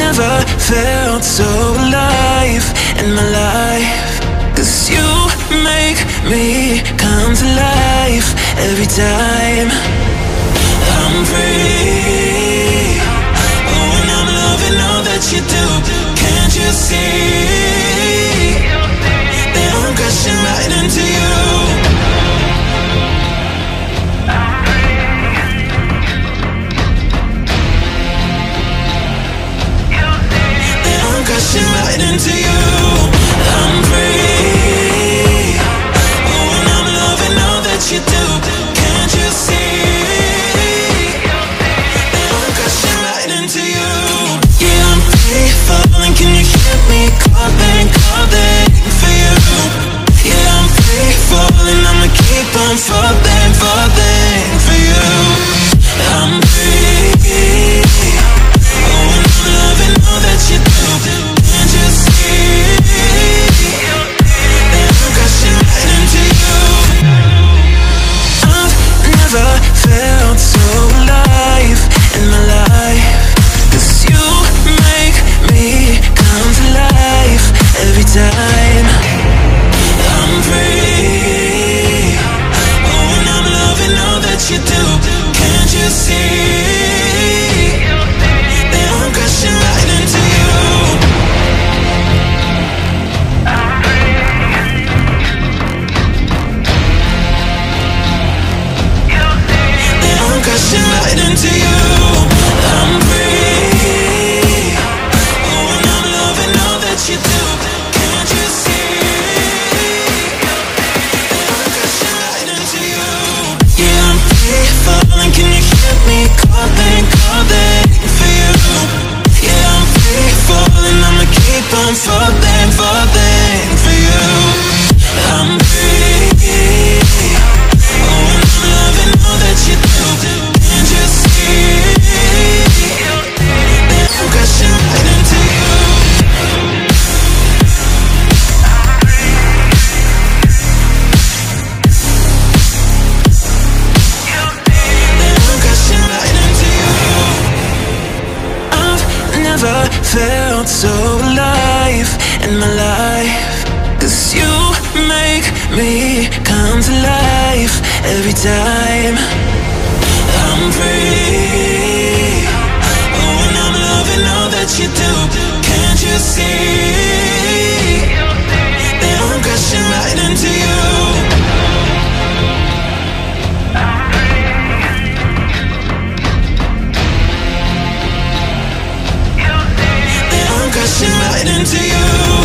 never felt so alive in my life. 'Cause you make me come to life every time I'm free. Oh, and I'm loving all that you do. Can't you see that I'm crashing right into you? That I'm crashing right into you. I'm free. Oh, and I'm loving all that you do. Can't you see that I'm crashing right into you? Yeah, I'm free falling. Can you hear me calling, calling for you? Yeah, I'm free falling. I'ma keep on falling, falling for you. I'm free. Oh, and I'm loving all that you do. Can't you see that I'm crashing right into you? I've never felt so alive in my life. 'Cause you make me come to life every time I'm free. Oh, and I'm loving all that you do. Can't you see that I'm crashing right into you? That I'm crashing right into you. I'm free. Oh, and I'm loving all that you do. Can't you see that I'm crashing right into you? Yeah, I'm free falling. Can you hear me calling, calling for you? Yeah, I'm free falling. I'ma keep on falling, falling for you. I'm free. Oh, and I'm loving all that you do. Can't you see that I'm crashing right into you? That I'm crashing right into you. I've never felt so alive in my life. 'Cause you make me come to life every time I'm free. Oh, and I'm loving all that you do. Can't you see that I'm crashing right into you? That I'm crashing right into you.